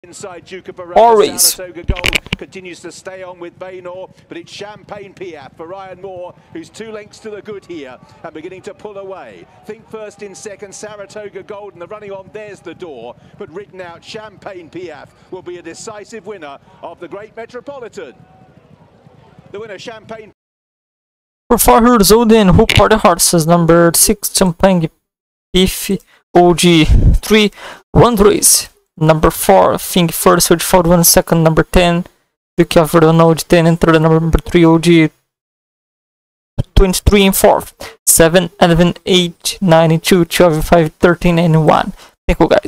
inside Duke of Verona. Always. Saratoga Gold continues to stay on with Baynor, but it's Champagne Piaff for Ryan Moore, who's 2 lengths to the good here and beginning to pull away. Think First in second, Saratoga Gold, and the running on, there's the door, but ridden out Champagne Piaff will be a decisive winner of the Great Metropolitan. The winner, Champagne. For 4 years old and who are the horses? Number 6, Champagne Piaff, OG 3, Run Race. Number 4, Think First, which followed 1 second. Number 10, Duke of Verona, OG 10, and third. Number 3, OG 23 and 4th. 7, 11, 8, 9, and 2, 12, 5, 13, and 1. Thank you, guys.